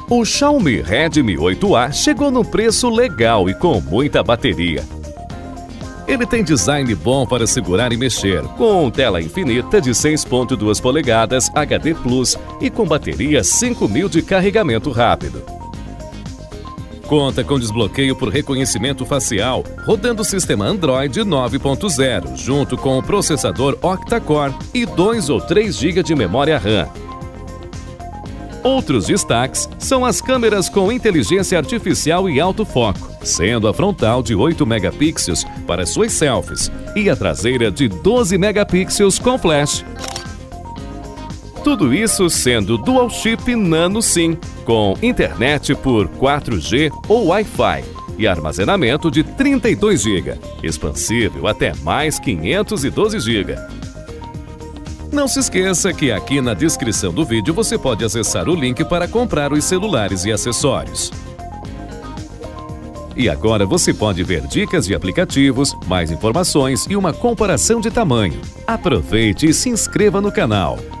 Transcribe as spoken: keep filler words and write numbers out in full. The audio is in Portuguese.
O Xiaomi Redmi oito A chegou num preço legal e com muita bateria. Ele tem design bom para segurar e mexer, com tela infinita de seis vírgula dois polegadas H D Plus e com bateria cinco mil de carregamento rápido. Conta com desbloqueio por reconhecimento facial, rodando o sistema Android nove ponto zero, junto com o processador octa-core e dois ou três gigas de memória RAM. Outros destaques são as câmeras com inteligência artificial e alto foco, sendo a frontal de oito megapixels para suas selfies e a traseira de doze megapixels com flash. Tudo isso sendo Dual Chip Nano SIM, com internet por quatro G ou Wi-Fi e armazenamento de trinta e dois gigas, expansível até mais quinhentos e doze gigas. Não se esqueça que aqui na descrição do vídeo você pode acessar o link para comprar os celulares e acessórios. E agora você pode ver dicas de aplicativos, mais informações e uma comparação de tamanho. Aproveite e se inscreva no canal.